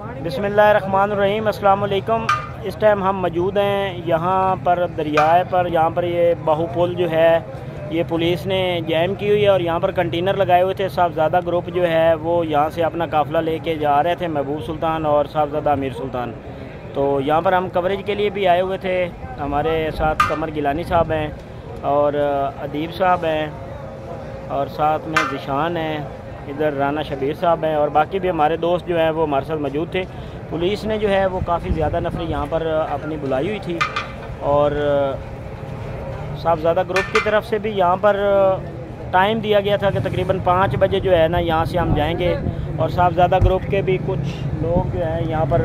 बिस्मिल्लाहिर्रहमानिर्रहीम, अस्सलाम वालेकुम। इस टाइम हम मौजूद हैं यहाँ पर दरियाए पर। यहाँ पर ये बाहू पुल जो है ये पुलिस ने जैम की हुई है और यहाँ पर कंटेनर लगाए हुए थे। साहबजादा ग्रुप जो है वो यहाँ से अपना काफ़िला लेके जा रहे थे, महबूब सुल्तान और साहबजादा अमीर सुल्तान। तो यहाँ पर हम कवरेज के लिए भी आए हुए थे। हमारे साथ कमर गिलानी साहब हैं और अदीब साहब हैं और साथ में जिशान हैं, इधर राना शबीर साहब हैं और बाकी भी हमारे दोस्त जो हैं वो हमारे साथ मौजूद थे। पुलिस ने जो है वो काफ़ी ज़्यादा नफरी यहाँ पर अपनी बुलाई हुई थी और साहबजादा ग्रुप की तरफ से भी यहाँ पर टाइम दिया गया था कि तकरीबन 5 बजे जो है ना यहाँ से हम जाएंगे। और साहबजादा ग्रुप के भी कुछ लोग जो हैं यहाँ पर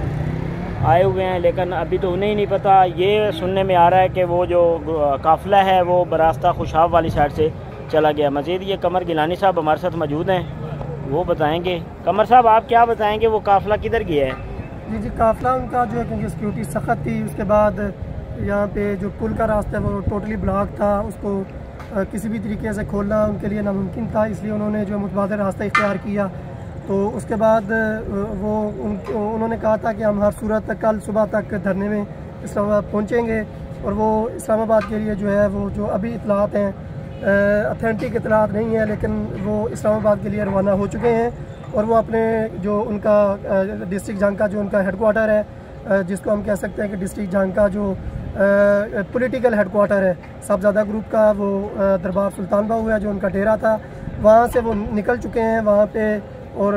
आए हुए हैं, लेकिन अभी तो उन्हें ही नहीं पता। ये सुनने में आ रहा है कि वो जो काफ़िला है वो बरास्ता खुशाब वाली साइड से चला गया। मज़ीद ये कमर गिलानी साहब हमारे साथ मौजूद हैं, वो बताएंगे। कमर साहब आप क्या बताएंगे, वो काफ़िला किधर गया है? जी काफ़िला उनका जो है क्योंकि सिक्योरिटी सख्त थी, उसके बाद यहाँ पे जो पुल का रास्ता है वो टोटली ब्लॉक था। उसको किसी भी तरीके से खोलना उनके लिए नामुमकिन था, इसलिए उन्होंने जो मुतबादल रास्ता इख्तियार किया। तो उसके बाद वो उन्होंने कहा था कि हम हर सूरत कल सुबह तक धरने में इस्लामाबाद पहुँचेंगे। और वो इस्लामाबाद के लिए जो है वो जो अभी इतलात हैं अथेंटिक इतलात नहीं है, लेकिन वो इस्लामाबाद के लिए रवाना हो चुके हैं। और वो अपने जो उनका डिस्ट्रिक्ट जंग का जो उनका हेडक्वार्टर है, जिसको हम कह सकते हैं कि डिस्ट्रिक्ट जंग का जो पॉलिटिकल हेडक्वार्टर है साहबजादा ग्रुप का, वो दरबार सुल्तान बाहू है जो उनका डेरा था, वहाँ से वो निकल चुके हैं वहाँ पे। और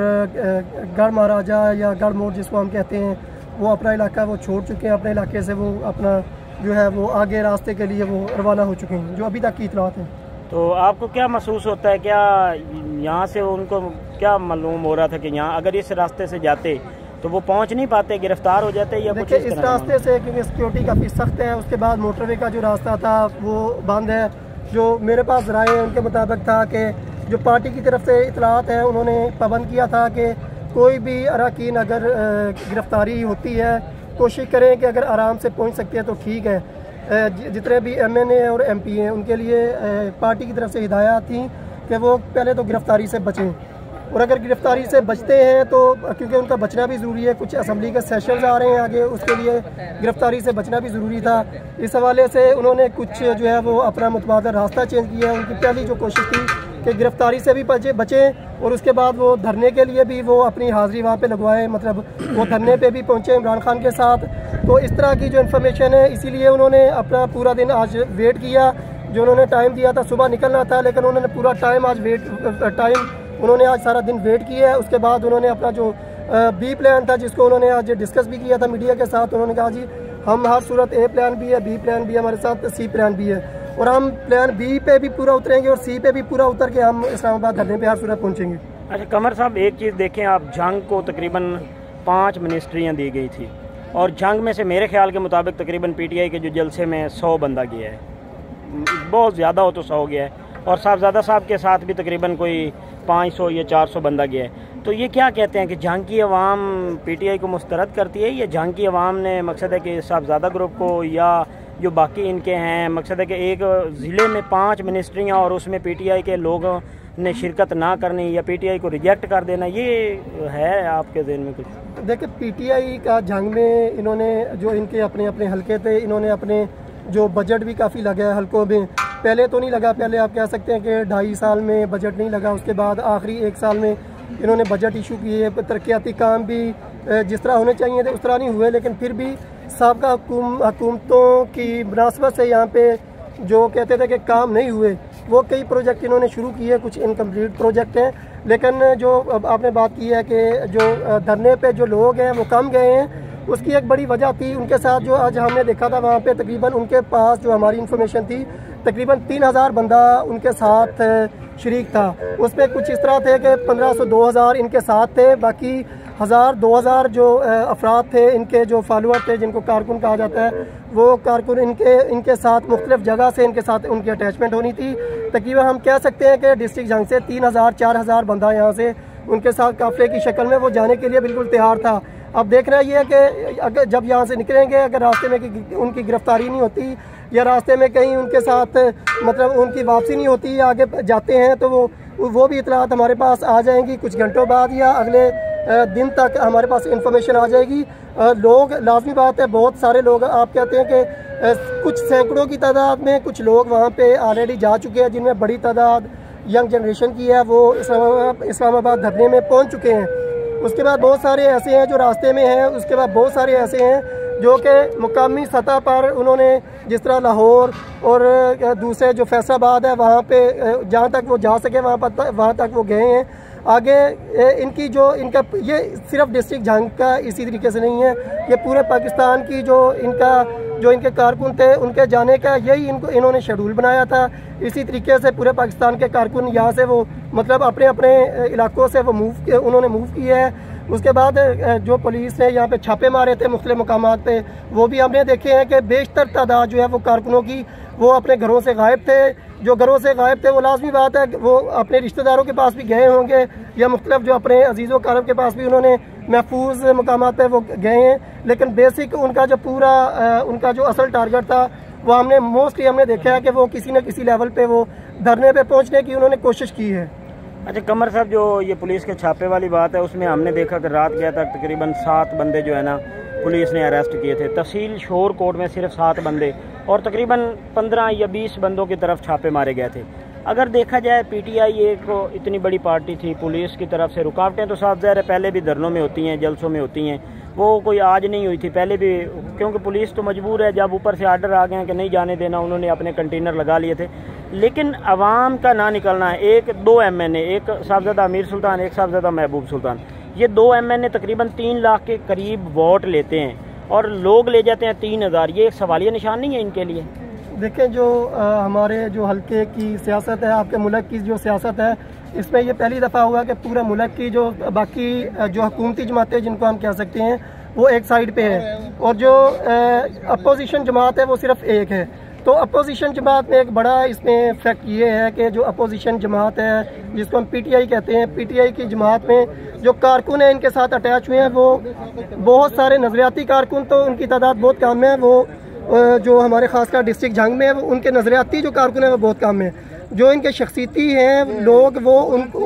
गढ़ महाराजा या गढ़ मोड़ जिसको हम कहते हैं, वो अपना इलाका वो छोड़ चुके हैं। अपने इलाके से वो अपना जो है वो आगे रास्ते के लिए वो रवाना हो चुके हैं, जो अभी तक की इतलात है। तो आपको क्या महसूस होता है, क्या यहाँ से उनको क्या मालूम हो रहा था कि यहाँ अगर इस रास्ते से जाते तो वो पहुँच नहीं पाते, गिरफ्तार हो जाते या कुछ इस रास्ते से? क्योंकि सिक्योरिटी काफ़ी सख्त है। उसके बाद मोटरवे का जो रास्ता था वो बंद है। जो मेरे पास राय है उनके मुताबिक था कि जो पार्टी की तरफ से इतलात है उन्होंने पाबंद किया था कि कोई भी अरकान अगर गिरफ्तारी होती है कोशिश करें कि अगर आराम से पहुँच सकते हैं तो ठीक है। जितने भी MNA और MP हैं उनके लिए पार्टी की तरफ से हिदायत थी कि वो पहले तो गिरफ्तारी से बचें। और अगर गिरफ्तारी से बचते हैं तो क्योंकि उनका बचना भी ज़रूरी है, कुछ असम्बली के सेशंस आ रहे हैं आगे, उसके लिए गिरफ्तारी से बचना भी ज़रूरी था। इस हवाले से उन्होंने कुछ जो है वो अपना मुतबादल रास्ता चेंज किया है। उनकी पहली जो कोशिश थी कि गिरफ्तारी से भी बचें और उसके बाद वो धरने के लिए भी वो अपनी हाज़िरी वहाँ पे लगवाएं, मतलब वो धरने पे भी पहुँचे इमरान खान के साथ। तो इस तरह की जो इन्फॉर्मेशन है, इसीलिए उन्होंने अपना पूरा दिन आज वेट किया। जो उन्होंने टाइम दिया था सुबह निकलना था, लेकिन उन्होंने पूरा टाइम उन्होंने आज सारा दिन वेट किया है। उसके बाद उन्होंने अपना जो B प्लान था जिसको उन्होंने आज डिस्कस भी किया था मीडिया के साथ, उन्होंने कहा जी हम हर सूरत A प्लान भी है, B प्लान भी है, हमारे साथ C प्लान भी है और हम प्लान B पे भी पूरा उतरेंगे और C पे भी पूरा उतर के हम इस्लामाबाद धरने पे हर सूरत पहुँचेंगे। अच्छा कमर साहब, एक चीज़ देखें आप, जंग को तकरीबन 5 मिनिस्ट्रियाँ दी गई थी और जंग में से मेरे ख्याल के मुताबिक तकरीबन PTI के जो जलसे में 100 बंदा गया है, बहुत ज़्यादा हो तो 100 गया है। और साहबजादा साहब के साथ भी तकरीबन कोई 500 या 400 बंदा गया है। तो ये क्या कहते हैं कि जंग की अवाम PTI को मुस्तरद करती है या जंग की अवाम ने मकसद है कि साहबजादा ग्रुप को या जो बाकी इनके हैं, मकसद है कि एक ज़िले में 5 मिनिस्ट्रियाँ और उसमें PTI के लोगों ने शिरकत ना करनी या PTI को रिजेक्ट कर देना, ये है आपके ज़हन में कुछ? देखिए PTI का जंग में इन्होंने जो इनके अपने अपने हलके थे, इन्होंने अपने जो बजट भी काफ़ी लगा है हलकों में। पहले तो नहीं लगा, पहले आप कह सकते हैं कि 2.5 साल में बजट नहीं लगा। उसके बाद आखिरी 1 साल में इन्होंने बजट इशू किए। तरक्याती काम भी जिस तरह होने चाहिए थे उस तरह नहीं हुए, लेकिन फिर भी साबका हुकूमतों की मुनासबत से यहाँ पे जो कहते थे कि काम नहीं हुए, वो कई प्रोजेक्ट इन्होंने शुरू किए, कुछ इनकम्प्लीट प्रोजेक्ट हैं। लेकिन जो अब आपने बात की है कि जो धरने पे जो लोग हैं वो कम गए हैं, उसकी एक बड़ी वजह थी उनके साथ जो आज हमने देखा था वहाँ पे तकरीबन उनके पास जो हमारी इंफॉर्मेशन थी तकरीबन 3000 बंदा उनके साथ शरीक था। उसमें कुछ इस तरह थे कि 1500-2000 इनके साथ थे, बाकी 1000-2000 जो अफराद थे इनके जो फॉलोअर थे, जिनको कारकुन कहा जाता है, वो कारकुन इनके साथ मुख्तलिफ जगह से इनके साथ उनकी अटैचमेंट होनी थी। तकरीबन हम कह सकते हैं कि डिस्ट्रिक्ट जंग से 3000-4000 बंदा यहाँ से उनके साथ काफ़िले की शक्ल में वो जाने के लिए बिल्कुल तैयार था। अब देखना ये है कि अगर जब यहाँ से निकलेंगे, अगर रास्ते में उनकी गिरफ्तारी नहीं होती या रास्ते में कहीं उनके साथ मतलब उनकी वापसी नहीं होती या आगे जाते हैं, तो वो भी इतलात हमारे पास आ जाएंगी कुछ घंटों बाद या अगले दिन तक हमारे पास इंफॉर्मेशन आ जाएगी। लोग, लाजमी बात है, बहुत सारे लोग, आप कहते हैं कि कुछ सैकड़ों की तादाद में कुछ लोग वहाँ पे ऑलरेडी जा चुके हैं, जिनमें बड़ी तादाद यंग जनरेशन की है, वो इस्लामाबाद धरने में पहुँच चुके हैं। उसके बाद बहुत सारे ऐसे हैं जो रास्ते में हैं, उसके बाद बहुत सारे ऐसे हैं जो कि मुकामी सतह पर उन्होंने, जिस तरह लाहौर और दूसरे जो फैसलाबाद है वहाँ पे जहाँ तक वो जा सके वहाँ तक वो गए हैं। आगे इनका ये सिर्फ डिस्ट्रिक्ट जंग का इसी तरीके से नहीं है, ये पूरे पाकिस्तान की जो इनके कारकुन थे उनके जाने का यही इन्होंने शेड्यूल बनाया था। इसी तरीके से पूरे पाकिस्तान के कारकुन यहाँ से वो मतलब अपने अपने इलाकों से वो उन्होंने मूव किया है। उसके बाद जो पुलिस ने यहाँ पे छापे मारे थे मुख्तलिफ मकामात पे, वो भी हमने देखे हैं कि बेशतर तादाद जो है वो कारकुनों की वो अपने घरों से गायब थे। जो घरों से गायब थे वो लाजमी बात है वो अपने रिश्तेदारों के पास भी गए होंगे या मुख्तलिफ जो अपने अजीज़ों कारब के पास भी उन्होंने महफूज मकामात पे वो गए हैं। लेकिन बेसिक उनका जो पूरा उनका जो असल टारगेट था वो हमने देखा है कि वो किसी न किसी लेवल पे वो धरने पे पहुंचने की उन्होंने कोशिश की है। अच्छा कमर साहब, जो ये पुलिस के छापे वाली बात है उसमें हमने देखा कि रात गया तक तकरीबन 7 बंदे जो है ना पुलिस ने अरेस्ट किए थे। तहसील शोर कोट में सिर्फ 7 बंदे और तकरीबन 15 या 20 बंदों की तरफ छापे मारे गए थे। अगर देखा जाए पीटीआई एक इतनी बड़ी पार्टी थी, पुलिस की तरफ से रुकावटें तो साफ ज़ाहिर है पहले भी धरनों में होती हैं, जलसों में होती हैं, वो कोई आज नहीं हुई थी, पहले भी, क्योंकि पुलिस तो मजबूर है, जब ऊपर से आर्डर आ गए हैं कि नहीं जाने देना, उन्होंने अपने कंटेनर लगा लिए थे। लेकिन अवाम का ना निकलना है, 2 MNA, एक साहबजादा अमीर सुल्तान, एक साहबजादा महबूब सुल्तान, ये 2 MNA तकरीबन 3 लाख के करीब वोट लेते हैं और लोग ले जाते हैं 3000। ये एक सवालिया निशान नहीं है इनके लिए? देखें, जो हमारे जो हल्के की सियासत है, आपके मुल्क की जो सियासत है, इसमें ये पहली दफ़ा हुआ कि पूरे मुल्क की जो बाकी जो हुकूमती जमातें जिनको हम कह सकते हैं वो एक साइड पे है और जो अपोजिशन जमात है वो सिर्फ एक है। तो अपोजिशन जमात में एक बड़ा इसमें फैक्ट ये है कि जो अपोजिशन जमात है जिसको हम पीटीआई कहते हैं, पीटीआई की जमात में जो कारकुन हैं इनके साथ अटैच हुए हैं वो बहुत सारे नज़रियाती कारकुन, तो उनकी तादाद बहुत कम है। वो जो हमारे खासकर डिस्ट्रिक्ट जंग में है उनके नज़रियाती जो कारकुन हैं वो बहुत कम है। जो इनके शख्सियती हैं लोग वो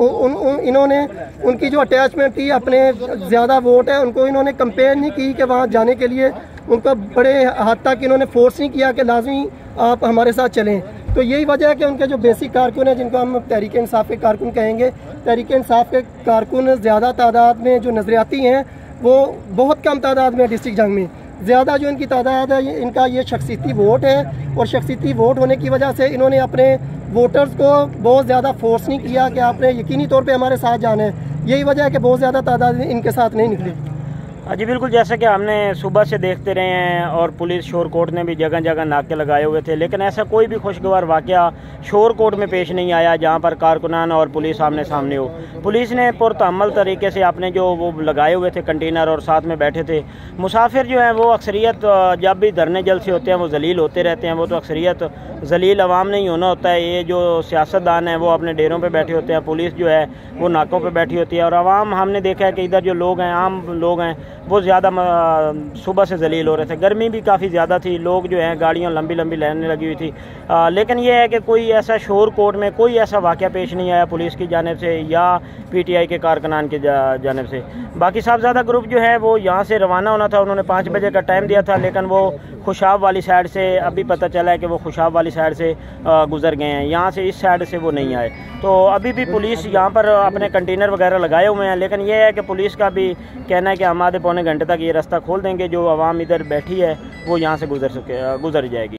इन्होंने उनकी जो अटैचमेंट थी, अपने ज़्यादा वोट है उनको इन्होंने कंपेयर नहीं की कि वहाँ जाने के लिए उनको बड़े हद तक इन्होंने फोर्स नहीं किया कि लाजमी आप हमारे साथ चलें। तो यही वजह है कि उनके जो बेसिक कारकुन हैं जिनको हम तहरीक इंसाफ के कारकुन कहेंगे, तहरीक इंसाफ के कारकुन ज़्यादा तादाद में जो नज़रियाती हैं वो बहुत कम तादाद में डिस्ट्रिक्ट जंग में। ज़्यादा जो इनकी तादाद है इनका ये शख्सियती वोट है और शख्सियती वोट होने की वजह से इन्होंने अपने वोटर्स को बहुत ज़्यादा फोर्स नहीं किया कि आपने यकीनी तौर पे हमारे साथ जाना है। यही वजह है कि बहुत ज़्यादा तादाद इनके साथ नहीं निकली। जी बिल्कुल, जैसा कि हमने सुबह से देखते रहे हैं और पुलिस शोर कोट ने भी जगह जगह नाके लगाए हुए थे, लेकिन ऐसा कोई भी खुशगवार वाक़या शोर कोट में पेश नहीं आया जहां पर कारकुनान और पुलिस आमने सामने हो। पुलिस ने पुरतअम्मल तरीके से अपने जो वो लगाए हुए थे कंटेनर और साथ में बैठे थे मुसाफिर जो हैं वो अक्सरियत जब भी धरने जलसे होते हैं वो जलील होते रहते हैं, वो तो अक्सरियत जलील अवाम नहीं होना होता है। ये जो सियासतदान हैं वो अपने डेरों पे बैठे होते हैं, पुलिस जो है वो नाकों पे बैठी होती है और अवाम, हमने देखा है कि इधर जो लोग हैं, आम लोग हैं, वो ज़्यादा सुबह से जलील हो रहे थे। गर्मी भी काफ़ी ज़्यादा थी, लोग जो हैं गाड़ियाँ लंबी लंबी लाइनें लगी हुई थी। लेकिन ये है कि कोई ऐसा शोर कोट में कोई ऐसा वाक़या पेश नहीं आया पुलिस की जानिब से या पीटीआई के कारकुनान की जानिब से। बाकी साहबजादा ग्रुप जो है वो यहाँ से रवाना होना था, उन्होंने 5 बजे का टाइम दिया था, लेकिन वो खुशाब वाली साइड से, अभी पता चला है कि वो खुशाब वाली साइड से गुजर गए हैं, यहाँ से इस साइड से वो नहीं आए। तो अभी भी पुलिस यहाँ पर अपने कंटेनर वगैरह लगाए हुए हैं, लेकिन ये है कि पुलिस का भी कहना है कि हम आधे पौने घंटे तक ये रास्ता खोल देंगे, जो आवाम इधर बैठी है वो यहाँ से गुजर जाएगी।